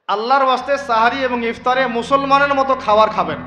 আল্লাহর ওয়াস্তে সাহারি এবং ইফতারে মুসলমানের মতো খাবার খাবেন,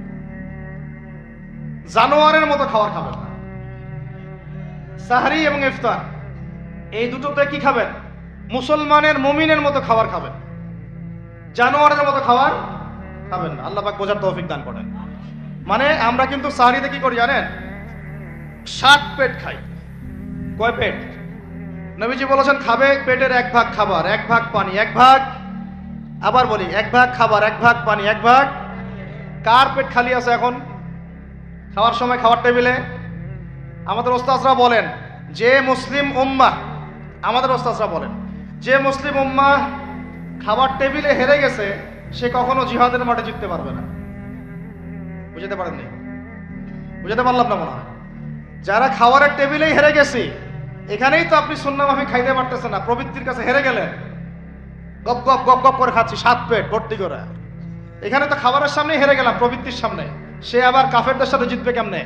জানোয়ারের মতো খাবার খাবেন না। সাহারি এবং ইফতার এই দুটোতে কি খাবেন? মুসলমানের মুমিনের মতো খাবার খাবেন, জানোয়ারের মতো খাবার খাবেন না। আল্লাহ পাক বোঝার তৌফিক দান করেন। মানে আমরা কিন্তু সাহারিতে কি করি জানেন? 7 পেট খাই। কয় পেট? নবীজি বলেছেন খাবে পেটের 1 ভাগ খাবার, 1 ভাগ পানি, 1 ভাগ, আবার বলি 1 ভাগ খাবার, 1 ভাগ পানি, 1 ভাগ। কার পেট খালি আছে এখন খাওয়ার সময় খাওয়ার টেবিলে? আমাদের ওস্তাদরা বলেন যে মুসলিম উম্মাহ, আমাদের ওস্তাদরা বলেন যে মুসলিম উম্মাহ খাবার টেবিলে হেরে গেছে সে কখনো জিহাদের মাঠে জিততে পারবে না। বুঝতে পারেননি? বুঝতে পারলাম না মনে হয়। যারা খাওয়ারের টেবিলেই হেরে গেছে, এখানেই তো আপনি সুন্নাহ মাফিক খাইতে পারতেছেন না, প্রবৃত্তির কাছে হেরে গেলেন, গপ গপ গপ গপ করে খাচ্ছি 7 পেট ভর্তি করে। এখানে তো খাবারের সামনেই হেরে গেলাম, প্রবৃত্তির সামনে। সে আবার কাফেরদের সাথে জিতবে কেমনে?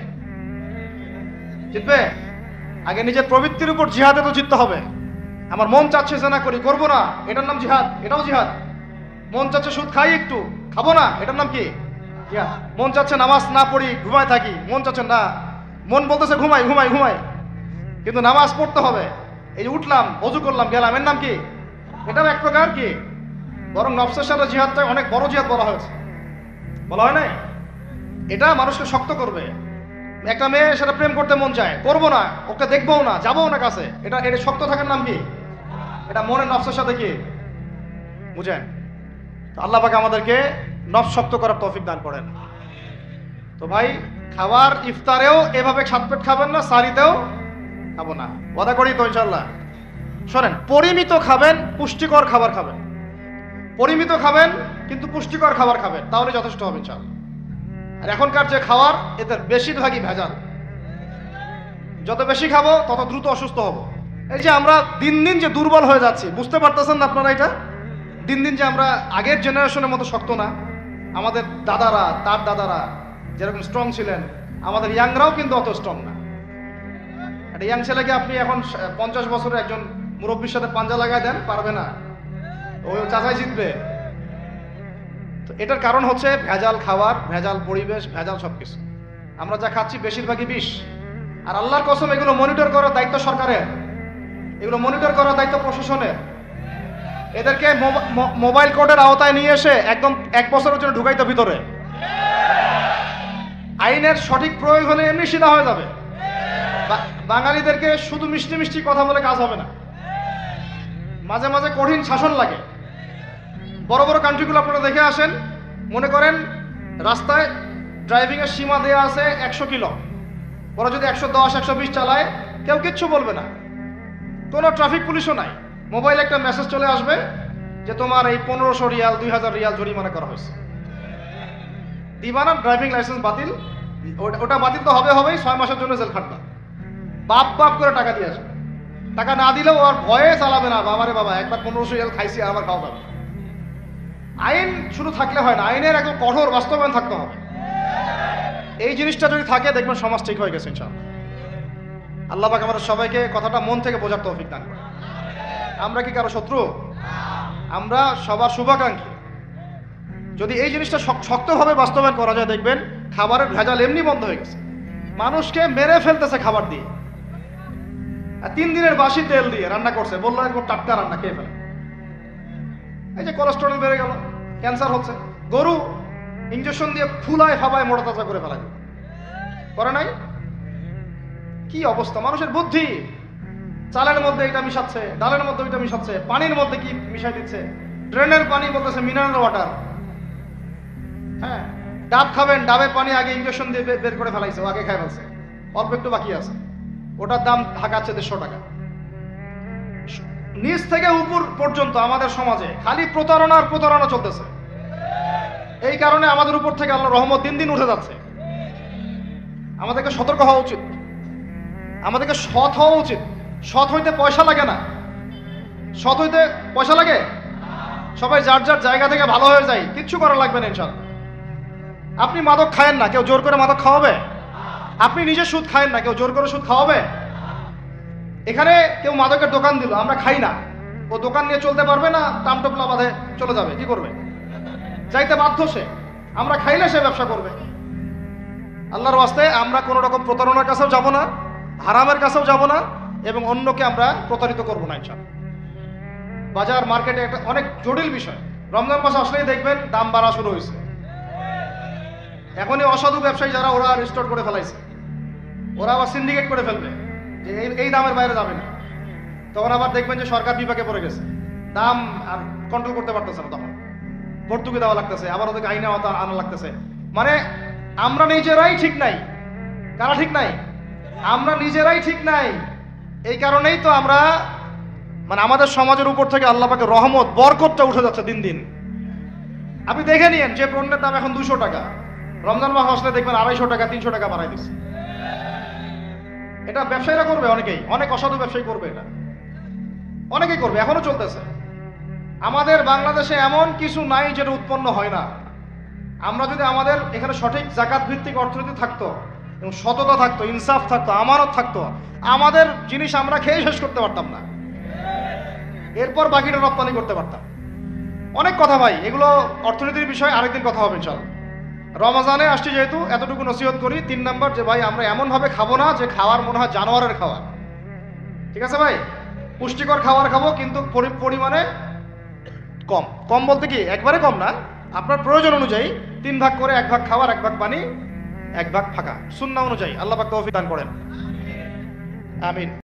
জিতবে আগে নিজের প্রবৃত্তির উপর জিহাদে তো জিততে হবে। আমার মন চাচ্ছে জেনা করি, করবো না, এটার নাম জিহাদ, এটাও জিহাদ। মন চাচ্ছে সুদ খাই একটু, খাবো না, এটার নাম কি? জিহাদ। মন চাচ্ছে নামাজ না পড়ি, ঘুমায় থাকি, মন চাচ্ছে না, মন বলতেছে ঘুমাই ঘুমাই ঘুমাই, কিন্তু নামাজ পড়তে হবে। এই যে উঠলাম, ওযু করলাম, গেলাম, এর নাম কি? এটাও এক প্রকার কি? বরং নফসের সাথে জিহাদটা অনেক বড় জিহাদ বলা হয়েছে, বলা হয় নাই? এটা মানুষকে শক্ত করবে। একটা মেয়ে সেটা প্রেম করতে মন চায়, করবো না, ওকে দেখবো না, যাবো না কাছে, এটা এটা শক্ত থাকার নাম কি? এটা মনের নফসের সাথে কি বুঝেন? আল্লাহ পাক আমাদেরকে নফস শক্ত করার তৌফিক দান করেন। তো ভাই খাবার ইফতারেও এভাবে 7 পেট খাবেন না, সারিতেও খাবো না, ওয়াদা করি তো ইনশাল্লাহ। শোনেন, পরিমিত খাবেন, পুষ্টিকর খাবার খাবেন। পরিমিত খাবেন কিন্তু পুষ্টিকর খাবার খাবেন, তাহলে যথেষ্ট হবে ইনশাল্লাহ। আর এখনকার যে খাবার, এতে বেশিরভাগই ভেজাল। যত বেশি খাবো তত দ্রুত অসুস্থ হব। এই যে আমরা দিন দিন যে দুর্বল হয়ে যাচ্ছি, বুঝতে পারতেছেন না আপনারা? এটা দিন দিন যে আমরা আগের জেনারেশনের মতো শক্ত না। আমাদের দাদারা, তার দাদারা যেরকম স্ট্রং ছিলেন, আমাদের ইয়াংরাও কিন্তু অত স্ট্রং না। একটা ইয়াং ছেলেকে আপনি এখন 50 বছরের একজন মুরব্বীর সাথে পাঞ্জা লাগায় দেন, পারবে না, ওই চাচাই জিতবে। তো এটার কারণ হচ্ছে ভেজাল খাবার, ভেজাল পরিবেশ, ভেজাল সবকিছু। আমরা যা খাচ্ছি বেশিরভাগই বিষ। আর আল্লাহর কসম, এগুলো মনিটর করার দায়িত্ব সরকারের, এগুলো মনিটর করার দায়িত্ব প্রশাসনের। এদেরকে মোবাইল কোর্টের আওতায় নিয়ে এসে একদম 1 বছরের জন্য ঢুকাইতো ভিতরে। আইনের সঠিক প্রয়োগ হলে এমনি সিধা হয়ে যাবে। বাঙালিদেরকে শুধু মিষ্টি মিষ্টি কথা বলে কাজ হবে না, মাঝে মাঝে কঠিন শাসন লাগে। বড় বড় কান্ট্রিগুলো আপনারা দেখে আসেন, মনে করেন রাস্তায় ড্রাইভিং এর সীমা দেওয়া আছে 100 কিলো, ওরা যদি 110 120 চালায় কেউ কিচ্ছু বলবে না, কোনো ট্রাফিক পুলিশও নাই। মোবাইলে একটা মেসেজ চলে আসবে যে তোমার এই 1500 রিয়াল 2000 রিয়াল জরিমানা করা হয়েছে। দিবানা ড্রাইভিং লাইসেন্স বাতিল, ওটা বাতিল তো হবেই, 6 মাসের জন্য জেল খাটবা। বাপ বাপ করে টাকা দিয়ে আসবে, টাকা না দিলেও আর ভয়ে চালাবে না। বাবারে বাবা, একবার 1500 রিয়াল খাইছি, আবার খাওয়া যাবে। আইন শুধু থাকলে হয় না, আইনের একদম কঠোর বাস্তবায়ন থাকতে হবে। এই জিনিসটা যদি থাকে, দেখবেন সমাজ ঠিক হয়ে গেছে ইনশাআল্লাহ। আল্লাহ পাক আমাদের সবাইকে কথাটা মন থেকে বোঝার তৌফিক দান করেন। আমরা কি কারো শত্রু? আমরা সবার শুভাকাঙ্ক্ষী। যদি এই জিনিসটা শক্তভাবে বাস্তবায়ন করা যায়, দেখবেন খাবারের ভেজাল এমনি বন্ধ হয়ে গেছে। মানুষকে মেরে ফেলতেছে খাবার দিয়ে, আর 3 দিনের বাসি তেল দিয়ে রান্না করছে, বললো একবার টাটকা রান্না, খেয়ে ফেলে। এই যে কোলেস্টেরল বেড়ে গেল, ক্যান্সার হচ্ছে। গরু ইঞ্জেকশন দিয়ে ফুলায় ফাবায় মোটা তাজা করে ফেলা করে নাই? কি অবস্থা মানুষের বুদ্ধি! চালের মধ্যে এটা মিশাচ্ছে, ডালের মধ্যে ওইটা মিশাচ্ছে, পানির মধ্যে কি মিশাই দিচ্ছে, ড্রেনের পানি বলতেছে মিনারেল ওয়াটার। হ্যাঁ, ডাব খাবেন, ডাবের পানি আগে ইঞ্জেকশন দিয়ে বের করে ফেলাইছে, ও আগে খাই ফেলছে, অল্প একটু বাকি আছে, ওটার দাম হাঁকাচ্ছে 150 টাকা। নিচ থেকে উপর পর্যন্ত আমাদের সমাজে খালি প্রতারণা আর প্রতারণা চলতেছে। এই কারণে আমাদের উপর থেকে আল্লাহর রহমত দিন দিন উঠে যাচ্ছে। আমাদেরকে সতর্ক হওয়া উচিত, আমাদেরকে সৎ হওয়া উচিত। সৎ হইতে পয়সা লাগে না, সৎ হইতে পয়সা লাগে। সবাই যার যার জায়গা থেকে ভালো হয়ে যায়, কিচ্ছু করা লাগবে না ইনশাআল্লাহ। আপনি মাদক খায়েন না, কেউ জোর করে মাদক খাওয়াবে? আপনি নিজে সুদ খায়েন না, কেউ জোর করে সুদ খাওয়াবে? এখানে কেউ মাদকের দোকান দিল, আমরা খাই না, ও দোকান নিয়ে চলতে পারবে না, টামটপলা বাঁধে চলে যাবে, কি করবে? যাইতে বাধ্য সে। আমরা খাইলে সে ব্যবসা করবে। আল্লাহর ওয়াস্তে আমরা কোনো রকম প্রতারণার কাছেও যাব না, হারামের কাছেও যাব না, এবং অন্যকে আমরা প্রতারিত করবো না ইনশাআল্লাহ। বাজার মার্কেটে একটা অনেক জটিল বিষয়। রমজান মাস আসলেই দেখবেন দাম বাড়া শুরু হয়েছে। এখনই অসাধু ব্যবসায়ী যারা, ওরা রিস্টোর করে ফেলাইছে, ওরা আবার সিন্ডিকেট করে ফেলবে যে এই দামের বাইরে যাবে না। তখন আবার দেখবেন যে সরকার বিপাকে পড়ে গেছে, দাম আর কন্ট্রোল করতে পারতেছে না, তখন ভর্তুকি দেওয়া লাগতেছে, আবার ওদেরকে আইনে আনা লাগতেছে। মানে আমরা নিজেরাই ঠিক নাই। কারা ঠিক নাই? আমরা নিজেরাই ঠিক নাই। এই কারণেই তো আমরা, মানে আমাদের সমাজের উপর থেকে আল্লাহ পাকের রহমত, বরকতটা উঠে যাচ্ছে দিন দিন। আপনি দেখে নিয়েন, যে পণ্যের দাম এখন 200 টাকা, রমজান মাস আসলে দেখবেন 250 টাকা 300 টাকা বাড়াই দিচ্ছে। এটা ব্যবসায়ীরা করবে, অনেকেই, অনেক অসাধু ব্যবসায়ী করবে, এটা অনেকেই করবে, এখনো চলতেছে। আমাদের বাংলাদেশে এমন কিছু নাই যেটা উৎপন্ন হয় না। আমরা যদি আমাদের এখানে সঠিক জাকাত ভিত্তিক অর্থনীতি থাকতো, এবং সততা থাকতো, ইনসাফ থাকতো, আমানত থাকতো, আমাদের জিনিস আমরা খেয়ে শেষ করতে পারতাম না, এরপর বাকিটা রপ্তানি করতে পারতাম। অনেক কথা ভাই, এগুলো অর্থনীতির বিষয়, আরেকদিন কথা হবে ইনশাআল্লাহ। রমজানে আসছি যেহেতু, এতটুকু নসিহত করি। 3 নাম্বার, যে ভাই আমরা এমন ভাবে খাবো না যে খাওয়ার মনে হয় জানোয়ারের খাওয়া। ঠিক আছে ভাই? পুষ্টিকর খাবার খাবো, কিন্তু পরিমাণে কম। কম বলতে কি একবারে কম না, আপনার প্রয়োজন অনুযায়ী 3 ভাগ করে, 1 ভাগ খাবার, 1 ভাগ পানি, 1 ভাগ ফাঁকা, সুন্নাহ অনুযায়ী। আল্লাহ পাক তৌফিক দান করেন, আমিন।